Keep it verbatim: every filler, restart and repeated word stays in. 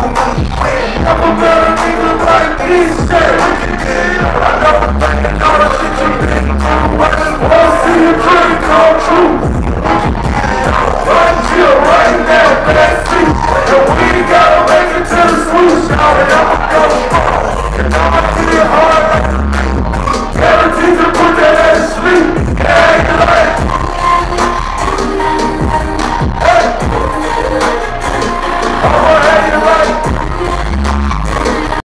Never met a nigga like this shit. I never met